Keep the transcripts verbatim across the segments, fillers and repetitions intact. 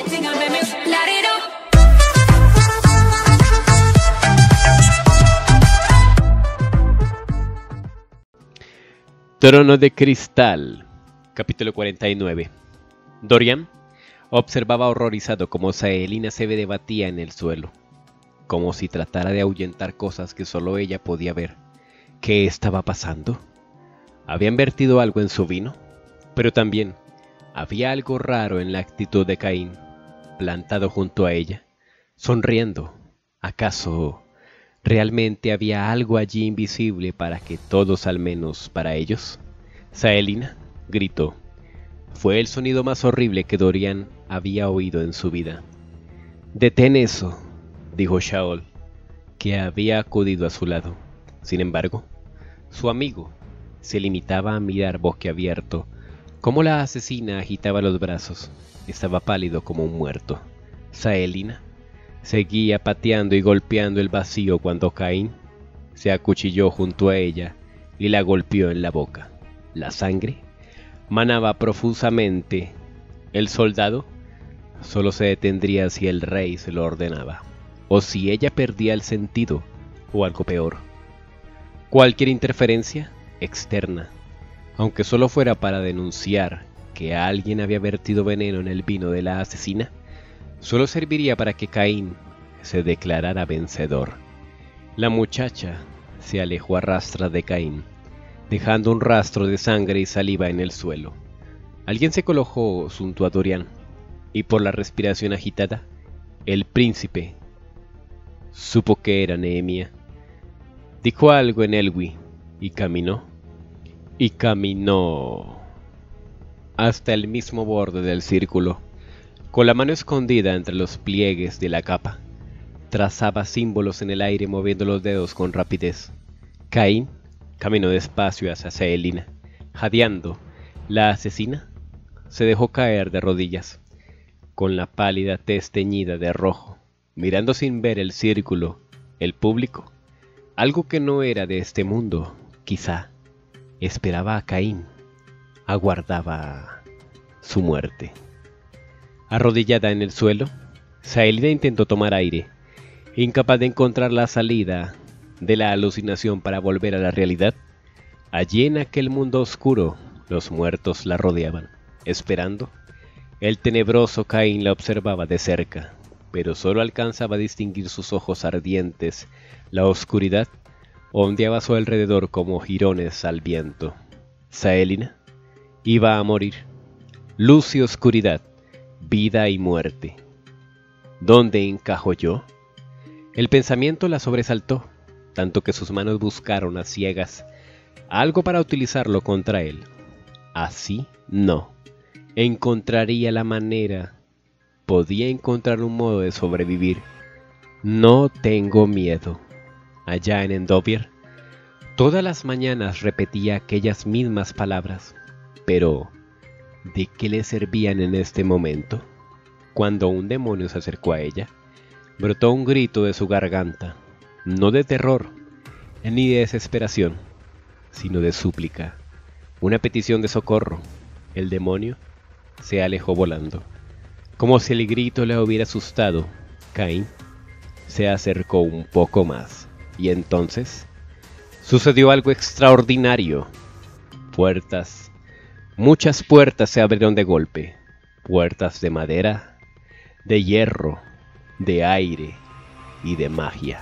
Trono de Cristal, capítulo cuarenta y nueve. Dorian observaba horrorizado cómo Saelina se debatía en el suelo, como si tratara de ahuyentar cosas que solo ella podía ver. ¿Qué estaba pasando? ¿Habían vertido algo en su vino? Pero también había algo raro en la actitud de Caín, plantado junto a ella, sonriendo. ¿Acaso realmente había algo allí invisible para que todos, al menos para ellos? Saelina gritó. Fue el sonido más horrible que Dorian había oído en su vida. «Detén eso», dijo Shaol, que había acudido a su lado. Sin embargo, su amigo se limitaba a mirar boquiabierto cómo la asesina agitaba los brazos. Estaba pálido como un muerto. Saelina seguía pateando y golpeando el vacío cuando Caín se acuchilló junto a ella y la golpeó en la boca. La sangre manaba profusamente. El soldado solo se detendría si el rey se lo ordenaba, o si ella perdía el sentido, o algo peor. Cualquier interferencia externa, aunque solo fuera para denunciar que alguien había vertido veneno en el vino de la asesina, solo serviría para que Caín se declarara vencedor. La muchacha se alejó a rastras de Caín, dejando un rastro de sangre y saliva en el suelo. Alguien se colocó junto a Dorian, y por la respiración agitada, el príncipe supo que era Nehemia. Dijo algo en Elwi y caminó, y caminó hasta el mismo borde del círculo. Con la mano escondida entre los pliegues de la capa, trazaba símbolos en el aire moviendo los dedos con rapidez. Caín caminó despacio hacia Saelina, jadeando. La asesina se dejó caer de rodillas, con la pálida tez teñida de rojo, mirando sin ver el círculo, el público. Algo que no era de este mundo, quizá. Esperaba a Caín, aguardaba su muerte. Arrodillada en el suelo, Saelina intentó tomar aire, incapaz de encontrar la salida de la alucinación para volver a la realidad. Allí en aquel mundo oscuro, los muertos la rodeaban, esperando. El tenebroso Caín la observaba de cerca, pero solo alcanzaba a distinguir sus ojos ardientes. La oscuridad ondeaba a su alrededor como jirones al viento. Saelina iba a morir. Luz y oscuridad, vida y muerte. ¿Dónde encajo yo? El pensamiento la sobresaltó, tanto que sus manos buscaron a ciegas algo para utilizarlo contra él. Así no. Encontraría la manera. Podía encontrar un modo de sobrevivir. No tengo miedo. Allá en Endovier, todas las mañanas repetía aquellas mismas palabras, pero ¿de qué le servían en este momento? Cuando un demonio se acercó a ella, brotó un grito de su garganta, no de terror ni de desesperación, sino de súplica, una petición de socorro. El demonio se alejó volando. Como si el grito le hubiera asustado, Caín se acercó un poco más, y entonces sucedió algo extraordinario. Puertas, muchas puertas se abrieron de golpe, puertas de madera, de hierro, de aire y de magia.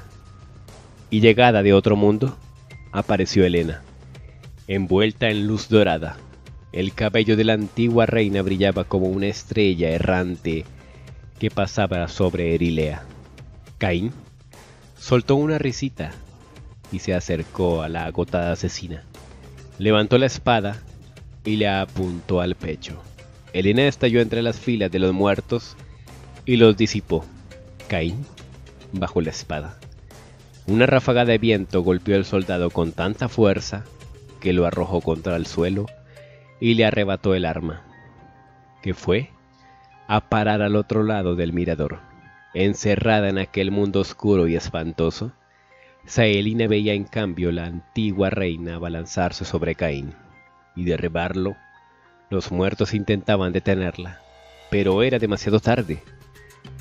Y llegada de otro mundo, apareció Helena, envuelta en luz dorada. El cabello de la antigua reina brillaba como una estrella errante que pasaba sobre Erilea. Caín soltó una risita y se acercó a la agotada asesina. Levantó la espada y le apuntó al pecho. Helena estalló entre las filas de los muertos y los disipó. Caín bajó la espada. Una ráfaga de viento golpeó al soldado con tanta fuerza que lo arrojó contra el suelo y le arrebató el arma, que fue a parar al otro lado del mirador. Encerrada en aquel mundo oscuro y espantoso, Saelina veía en cambio la antigua reina abalanzarse sobre Caín y derribarlo. Los muertos intentaban detenerla, pero era demasiado tarde.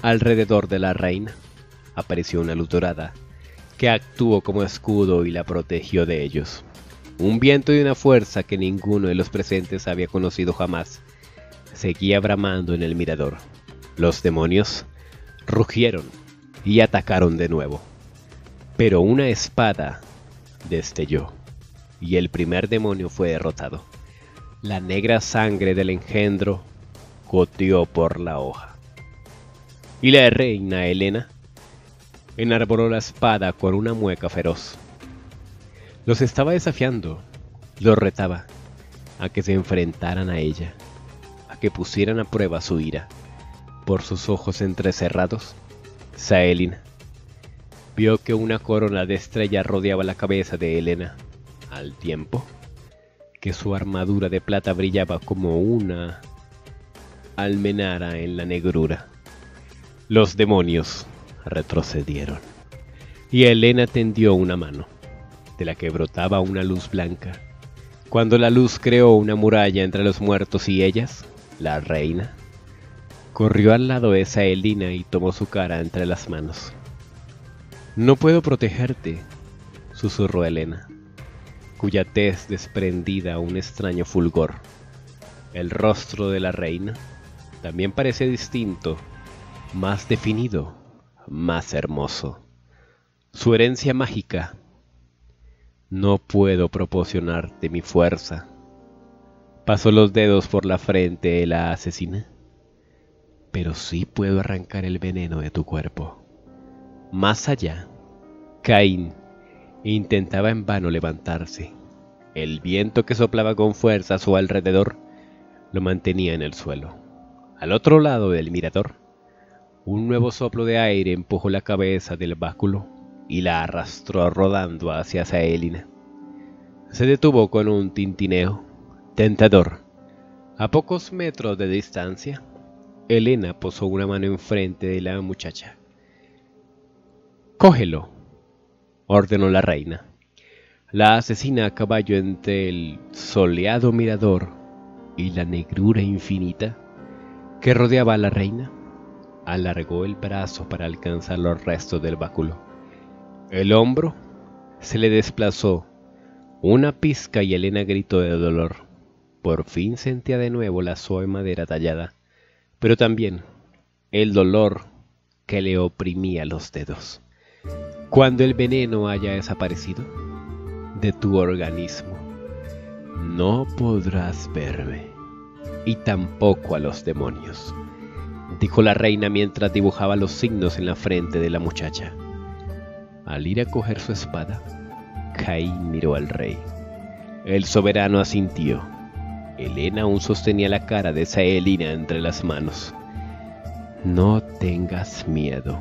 Alrededor de la reina apareció una luz dorada que actuó como escudo y la protegió de ellos. Un viento y una fuerza que ninguno de los presentes había conocido jamás seguía bramando en el mirador. Los demonios rugieron y atacaron de nuevo, pero una espada destelló y el primer demonio fue derrotado. La negra sangre del engendro goteó por la hoja. Y la reina Helena enarboló la espada con una mueca feroz. Los estaba desafiando, los retaba a que se enfrentaran a ella, a que pusieran a prueba su ira. Por sus ojos entrecerrados, Saelina vio que una corona de estrellas rodeaba la cabeza de Helena, al tiempo que su armadura de plata brillaba como una almenara en la negrura. Los demonios retrocedieron, y Helena tendió una mano, de la que brotaba una luz blanca. Cuando la luz creó una muralla entre los muertos y ellas, la reina corrió al lado de Saelina y tomó su cara entre las manos. «No puedo protegerte», susurró Helena, cuya tez desprendía un extraño fulgor. El rostro de la reina también parecía distinto, más definido, más hermoso. Su herencia mágica. «No puedo proporcionarte mi fuerza». Pasó los dedos por la frente de la asesina. «Pero sí puedo arrancar el veneno de tu cuerpo». Más allá, Caín intentaba en vano levantarse. El viento que soplaba con fuerza a su alrededor lo mantenía en el suelo. Al otro lado del mirador, un nuevo soplo de aire empujó la cabeza del báculo y la arrastró rodando hacia Saelina. Se detuvo con un tintineo tentador. A pocos metros de distancia, Helena posó una mano enfrente de la muchacha. «Cógelo», ordenó la reina. La asesina a caballo entre el soleado mirador y la negrura infinita que rodeaba a la reina, alargó el brazo para alcanzar los restos del báculo. El hombro se le desplazó una pizca y Helena gritó de dolor. Por fin sentía de nuevo la suave madera tallada, pero también el dolor que le oprimía los dedos. Cuando el veneno haya desaparecido de tu organismo, no podrás verme, y tampoco a los demonios», dijo la reina mientras dibujaba los signos en la frente de la muchacha. Al ir a coger su espada, Caín miró al rey. El soberano asintió. Helena aún sostenía la cara de Saelina entre las manos. «No tengas miedo».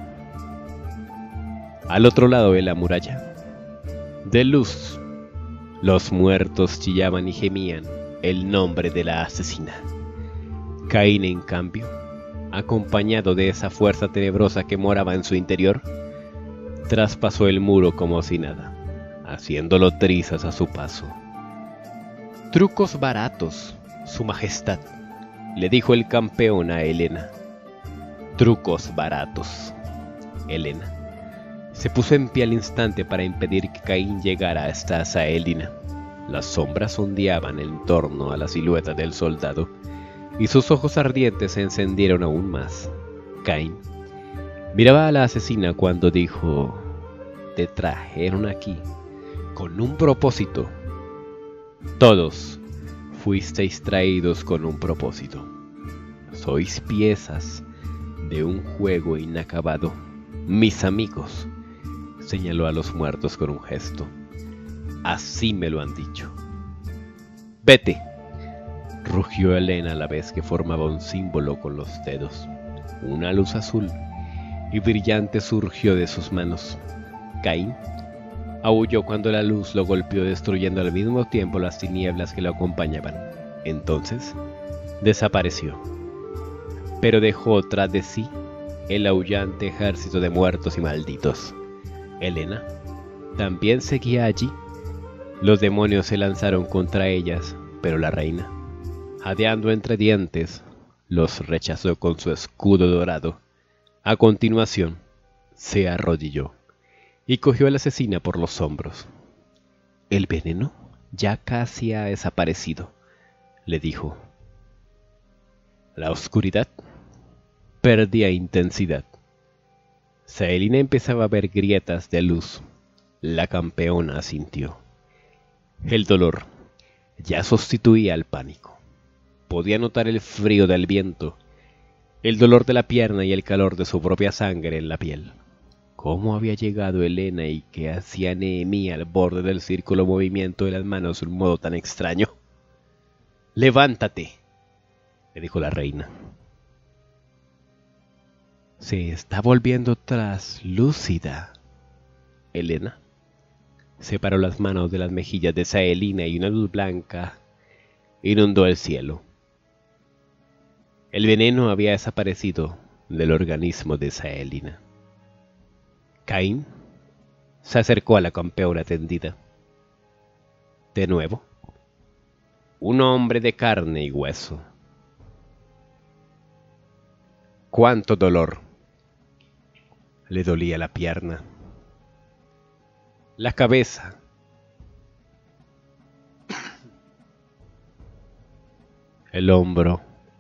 Al otro lado de la muralla, de luz, los muertos chillaban y gemían el nombre de la asesina. Caín, en cambio, acompañado de esa fuerza tenebrosa que moraba en su interior, traspasó el muro como si nada, haciéndolo trizas a su paso. «Trucos baratos, su majestad», le dijo el campeón a Helena. «Trucos baratos». Helena se puso en pie al instante para impedir que Caín llegara hasta Saelina. Las sombras ondeaban en torno a la silueta del soldado, y sus ojos ardientes se encendieron aún más. Caín miraba a la asesina cuando dijo: «Te trajeron aquí con un propósito. Todos fuisteis traídos con un propósito. Sois piezas de un juego inacabado. Mis amigos», señaló a los muertos con un gesto. «Así me lo han dicho». «Vete», rugió Helena a la vez que formaba un símbolo con los dedos. Una luz azul y brillante surgió de sus manos. Caín aulló cuando la luz lo golpeó, destruyendo al mismo tiempo las tinieblas que lo acompañaban. Entonces desapareció, pero dejó tras de sí el aullante ejército de muertos y malditos. Helena también seguía allí. Los demonios se lanzaron contra ellas, pero la reina, jadeando entre dientes, los rechazó con su escudo dorado A continuación, se arrodilló y cogió a la asesina por los hombros. «El veneno ya casi ha desaparecido», le dijo. La oscuridad perdía intensidad. Saelina empezaba a ver grietas de luz. La campeona asintió. El dolor ya sustituía al pánico. Podía notar el frío del viento, el dolor de la pierna y el calor de su propia sangre en la piel. ¿Cómo había llegado Helena y qué hacía Nehemia al borde del círculo movimiento de las manos de un modo tan extraño? «Levántate», le dijo la reina. Se está volviendo traslúcida. Helena separó las manos de las mejillas de Saelina y una luz blanca inundó el cielo. El veneno había desaparecido del organismo de Saelina. Caín se acercó a la campeona tendida. De nuevo, un hombre de carne y hueso. ¡Cuánto dolor! Le dolía la pierna, la cabeza, el hombro,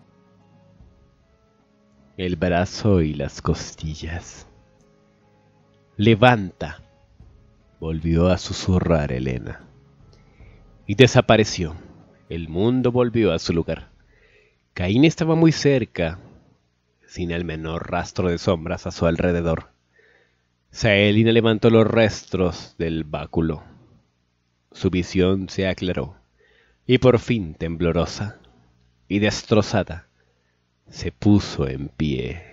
el brazo y las costillas. «Levanta», volvió a susurrar Helena. Y desapareció. El mundo volvió a su lugar. Caín estaba muy cerca, sin el menor rastro de sombras a su alrededor. Saelina levantó los restos del báculo. Su visión se aclaró, y por fin, temblorosa y destrozada, se puso en pie.